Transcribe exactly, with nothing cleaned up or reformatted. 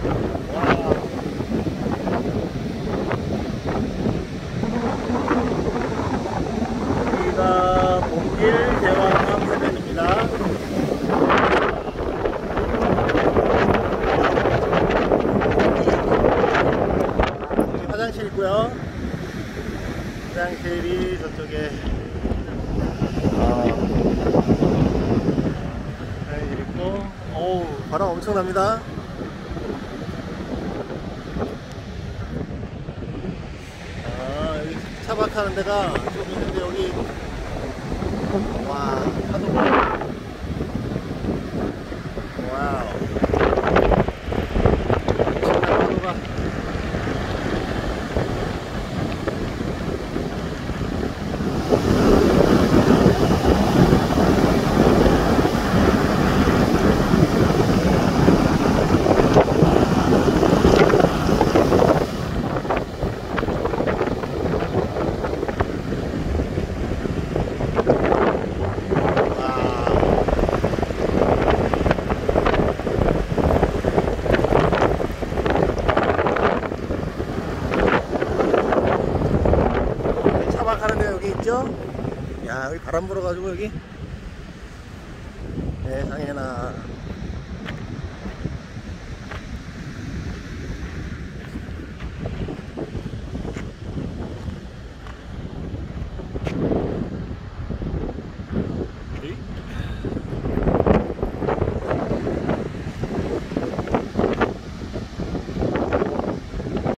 여기가 목길 대왕암 해변입니다. 여기 화장실 있고요. 화장실이 저쪽에 어, 화장실 있고, 어우 바람 엄청납니다. 차박하는 데가 좀 있는데 여기 와 파도가 와우 엄청난 파도가 차박하는데 여기 있죠? 야 여기 바람 불어가지고 여기 세상에나